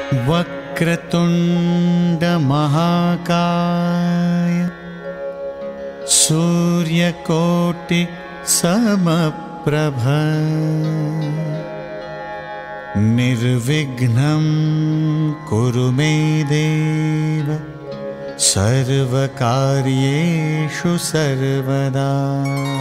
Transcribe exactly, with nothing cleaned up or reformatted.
वक्रतुण्डमहाकाय सूर्यकोटिसमप्रभ निर्विघ्नं कुरु मे देव सर्वकार्येषु सर्वदा।